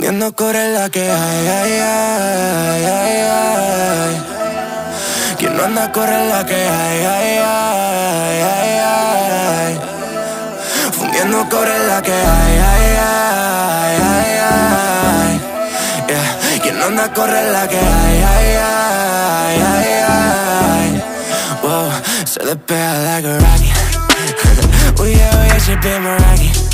Fundiendo core la que hay, ay, ay, ay, ay. Quien no anda corre la que hay, ay, ay, ay, ay. Fundiendo core la que hay, ay, ay, ay, ay. Yeah. Quien no anda corre la que hay, ay, ay, ay, ay. Wow, se despega like a rocket. Oh yeah, she been my rocket.